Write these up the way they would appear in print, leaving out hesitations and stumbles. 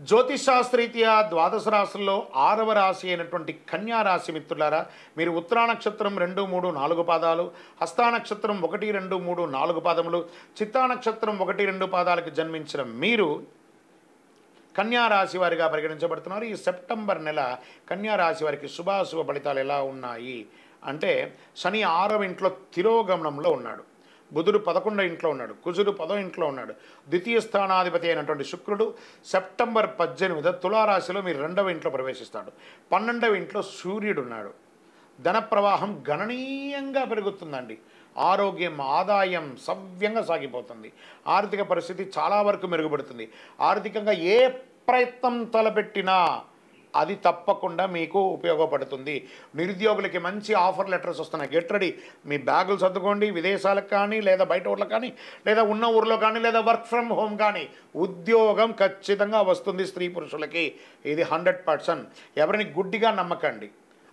జ్యోతిషాస్త్రీత్యా ద్వాదశ రాశుల్లో 6వ రాశి అయినటువంటి కన్యా రాశి మిత్రులారా, మీరు ఉత్తరా నక్షత్రం 2, 3, 4 పాదాలు, హస్తా నక్షత్రం 1, 2, 3, 4 పాదములు, చిత్తా నక్షత్రం 1, 2 పాదాలకు జన్మించిన మీరు కన్యా రాశి వారిగా పరిగణించబడుతున్నారు. ఈ సెప్టెంబర్ నెల కన్యా రాశి వారికి శుభాశుభ ఫలితాలు ఎలా ఉన్నాయి అంటే, శని 6వ ఇంట్లో తిరోగమనంలో ఉన్నాడు, బుధుడు 11వ ఇంట్లో ఉన్నాడు, కుజుడు 10వ ఇంట్లో ఉన్నాడు. ద్వితీయ స్థానాధిపతి అయినటువంటి శుక్రుడు సెప్టెంబర్ 18 తులారాశిలో మీరు 2వ ఇంట్లో ప్రవేశిస్తాడు. 12వ ఇంట్లో సూర్యుడు ఉన్నాడు. ధన ప్రవాహం గణనీయంగా పెరుగుతుందండి. ఆరోగ్యం, ఆదాయం సవ్యంగా సాగిపోతుంది. ఆర్థిక పరిస్థితి చాలా వరకు మెరుగుపడుతుంది. ఆర్థికంగా ఏ ప్రయత్నం తలపెట్టినా అది తప్పకుండా మీకు ఉపయోగపడుతుంది. నిరుద్యోగులకి మంచి ఆఫర్ లెటర్స్ వస్తున్నాయి. Get ready. మీ బ్యాగులు సర్దుకోండి. విదేశాలకు కానీ, లేదా బయట ఊర్లకు కానీ, లేదా ఉన్న ఊర్లో కానీ, లేదా వర్క్ ఫ్రమ్ హోమ్ కానీ ఉద్యోగం ఖచ్చితంగా వస్తుంది స్త్రీ పురుషులకి. ఇది 100%. ఎవరిని గుడ్డిగా నమ్మకండి.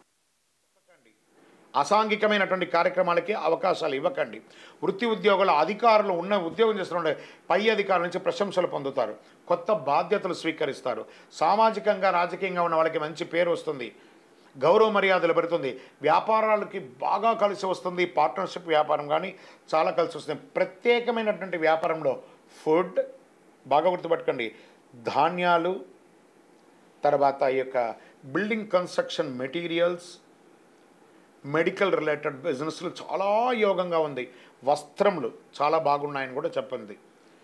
అసాంఘికమైనటువంటి కార్యక్రమాలకి అవకాశాలు ఇవ్వకండి. వృత్తి ఉద్యోగుల అధికారులు ఉన్న ఉద్యోగం చేస్తున్న పై అధికారుల నుంచి ప్రశంసలు పొందుతారు. కొత్త బాధ్యతలు స్వీకరిస్తారు. సామాజికంగా, రాజకీయంగా ఉన్న వాళ్ళకి మంచి పేరు వస్తుంది. గౌరవ మర్యాదలు పెరుగుతుంది. వ్యాపారాలకి బాగా కలిసి వస్తుంది. పార్ట్నర్షిప్ వ్యాపారం కానీ చాలా కలిసి వస్తుంది. ప్రత్యేకమైనటువంటి వ్యాపారంలో ఫుడ్ బాగా గుర్తుపెట్టుకోండి, ధాన్యాలు, తర్వాత ఈ యొక్క building construction materials, medical related బిజినెస్లు చాలా యోగంగా ఉంది. వస్త్రములు చాలా బాగున్నాయని కూడా చెప్పింది.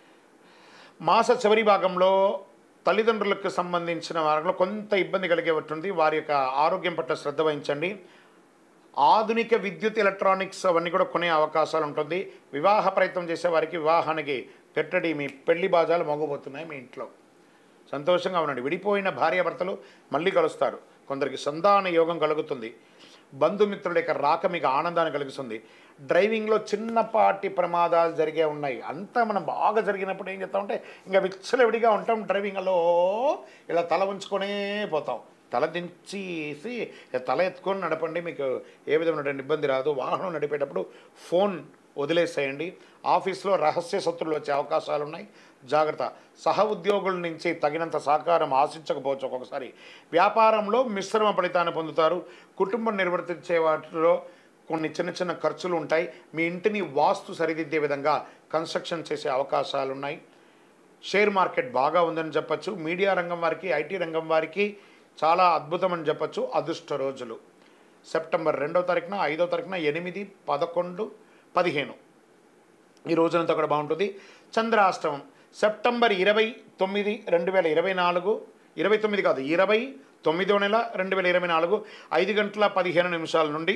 మాస చివరి భాగంలో తల్లిదండ్రులకు సంబంధించిన వారిలో కొంత ఇబ్బంది కలిగే ఉంటుంది. వారి యొక్క ఆరోగ్యం పట్ల శ్రద్ధ వహించండి. ఆధునిక విద్యుత్, ఎలక్ట్రానిక్స్ అవన్నీ కూడా కొనే అవకాశాలు ఉంటుంది. వివాహ ప్రయత్నం చేసే వారికి వివాహానికి పెట్టడి, మీ పెళ్లి బాజాలు మోగబోతున్నాయి. మీ ఇంట్లో సంతోషంగా ఉండండి. విడిపోయిన భార్యాభర్తలు మళ్ళీ కలుస్తారు. కొందరికి సంతాన యోగం కలుగుతుంది. బంధుమిత్రుల యొక్క రాక మీకు ఆనందాన్ని కలిగిస్తుంది. డ్రైవింగ్లో చిన్నపాటి ప్రమాదాలు జరిగే ఉన్నాయి. అంతా మనం బాగా జరిగినప్పుడు ఏం చేస్తామంటే ఇంకా విచ్చలవిడిగా ఉంటాం. డ్రైవింగ్లో ఇలా తల ఉంచుకొనే పోతాం. తల దించేసి తల ఎత్తుకొని నడపండి. మీకు ఏ విధమైనటువంటి ఇబ్బంది రాదు. వాహనం నడిపేటప్పుడు ఫోన్ వదిలేసేయండి. ఆఫీస్లో రహస్య శత్రువులు వచ్చే అవకాశాలు ఉన్నాయి. జాగ్రత్త. సహ ఉద్యోగుల నుంచి తగినంత సహకారం ఆశించకపోవచ్చు ఒక్కొక్కసారి. వ్యాపారంలో మిశ్రమ ఫలితాన్ని పొందుతారు. కుటుంబం నిర్వర్తించే వాటిలో కొన్ని చిన్న చిన్న ఖర్చులు ఉంటాయి. మీ ఇంటిని వాస్తు సరిదిద్దే విధంగా కన్స్ట్రక్షన్ చేసే అవకాశాలు ఉన్నాయి. షేర్ మార్కెట్ బాగా ఉందని చెప్పచ్చు. మీడియా రంగం వారికి, ఐటీ రంగం వారికి చాలా అద్భుతం అని చెప్పచ్చు. అదృష్ట రోజులు సెప్టెంబర్ 2వ తారీఖున, 5వ తారీఖున, 8, 11, 15 ఈ రోజునంతా కూడా బాగుంటుంది. చంద్రాష్టమం సెప్టెంబర్ 29, 2024, 29 కాదు 29వ నెల 2024 5 గంటల 15 నిమిషాల నుండి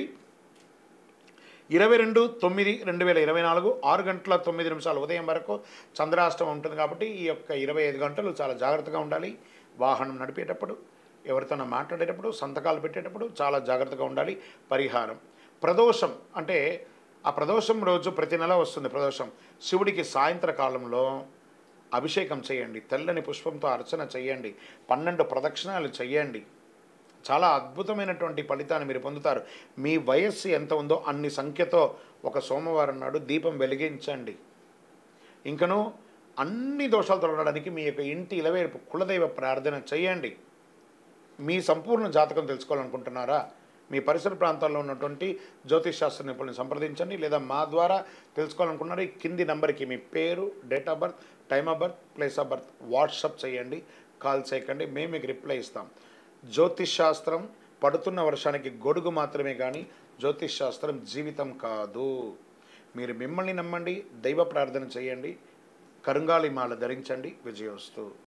22/9/2024 6 గంటల 9 నిమిషాలు ఉదయం వరకు చంద్రాష్టమం ఉంటుంది. కాబట్టి ఈ యొక్క 25 గంటలు చాలా జాగ్రత్తగా ఉండాలి. వాహనం నడిపేటప్పుడు, ఎవరితోనో మాట్లాడేటప్పుడు, సంతకాలు పెట్టేటప్పుడు చాలా జాగ్రత్తగా ఉండాలి. పరిహారం ప్రదోషం అంటే ఆ ప్రదోషం రోజు ప్రతి నెల వస్తుంది. ప్రదోషం శివుడికి సాయంత్రకాలంలో అభిషేకం చేయండి. తెల్లని పుష్పంతో అర్చన చేయండి. 12 ప్రదక్షిణాలు చేయండి. చాలా అద్భుతమైనటువంటి ఫలితాన్ని మీరు పొందుతారు. మీ వయస్సు ఎంత ఉందో అన్ని సంఖ్యతో ఒక సోమవారం నాడు దీపం వెలిగించండి. ఇంకను అన్ని దోషాలు తొలగడానికి మీ యొక్క ఇంటి ఇలవేపు కులదైవ ప్రార్థన చేయండి. మీ సంపూర్ణ జాతకం తెలుసుకోవాలనుకుంటున్నారా? మీ పరిసర ప్రాంతాల్లో ఉన్నటువంటి జ్యోతిష్ శాస్త్ర నిపుణులను సంప్రదించండి. లేదా మా ద్వారా తెలుసుకోవాలనుకున్నారు ఈ కింది నంబర్కి మీ పేరు, date of birth, time of birth, place of birth WhatsApp చేయండి. కాల్ చేయకండి. మేము మీకు రిప్లై ఇస్తాం. జ్యోతిష్ శాస్త్రం పడుతున్న వర్షానికి గొడుగు మాత్రమే కానీ జ్యోతిష్ శాస్త్రం జీవితం కాదు. మీరు మిమ్మల్ని నమ్మండి, దైవ ప్రార్థన చేయండి, కరుంగాళి మాల ధరించండి. విజయోస్తు.